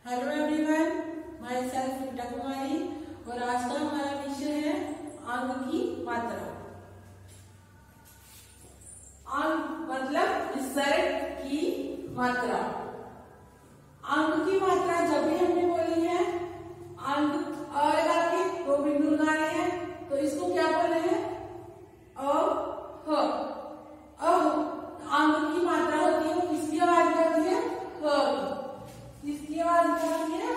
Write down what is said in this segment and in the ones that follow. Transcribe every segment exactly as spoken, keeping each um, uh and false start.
Hello everyone, myself Rita Kumari और आज का हमारा विषय है अंग की मात्रा। अंग मतलब विसर्ग की मात्रा। अंग की मात्रा जब भी हमने बोली है, अंग अ लगा के दो बिंदु लगाए हैं तो इसको क्या बोले हैं? अ ह। अ अंग की मात्रा होती है वो किसकी आवाज में होती है? ह। किसकी आवाज में होती है?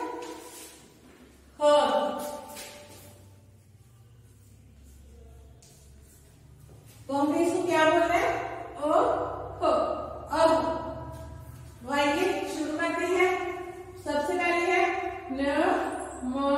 ह। तो हम इसको क्या बोल रहे हैं? अ ह। अब आइए शुरू करते हैं। सबसे पहले है न म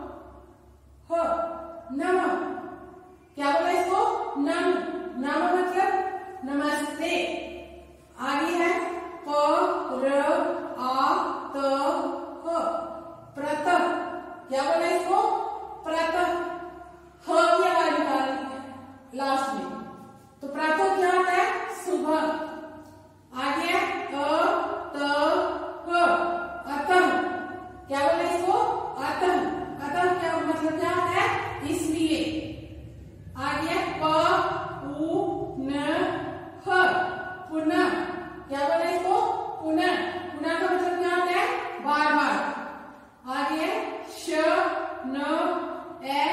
ह। नम। क्या बोला इसको? नम। नम मतलब नमस्ते। आगे है प र आ त ह। प्रतः। क्या बोला इसको? प्रतः। ह की आवाज निकालनी है लास्ट में, तो प्रतः क्या होता है? सुबह। आगे है अ त ह। अतः। क्या बोला इसको? अतः। अतः क्या मतलब क्या होता है? इसलिए। आगे है प उ न ह। पुनः। क्या बोला इसको? पुनः। पुनः का मतलब क्या होता है? बार बार। आगे है श न ए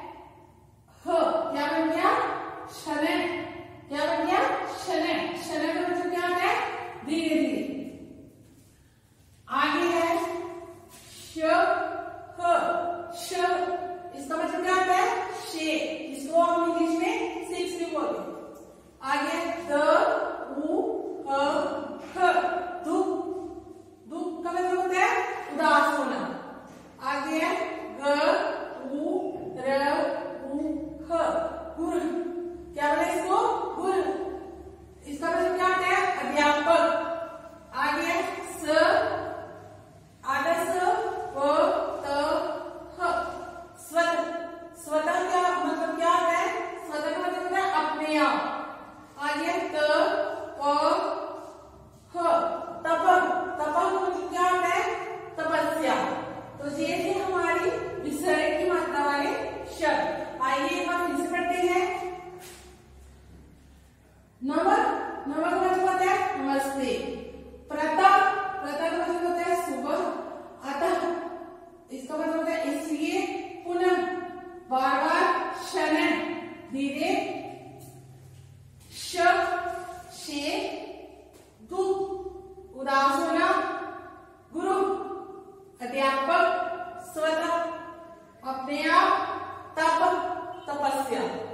ह। क्या बन गया? शनय। क्या बन गया? शनय। शनय का मतलब क्या होता है? धीरे धीरे। आगे है श ह। श इसका मतलब क्या होता है? शे। इसको हम इंग्लिश में सिक्स भी बोलते हैं। आगे द उ ह ह। दुख। दुख का मतलब होता है उदास होना। आगे है ग उ र उ ह। गुरु। क्या बोला इसको? गुरु। इसका मतलब क्या होता है? अध्यापक। आगे है स आगे स व त ह। स्वतः। स्वतः क्या मतलब क्या होता है? स्वतः का मतलब होता है अपने आप। आगे त प ह। तप। तप का मतलब क्या होता है? तपस्या। तो ये थे हमारी विसर्ग की मात्रा वाले शब्द। आइए एक बार फिर से पढ़ते हैं। नमक। नमक का मतलब होता है नमस्ते। प्रतः। प्रतः का मतलब होता है सुबह। अतः इसका मतलब होता है इसलिए। पुनः बार बार। शनय धीरे। श शे दुख उदास होना। गुरु अध्यापक। स्वतः अपने आप। तप तपस्या।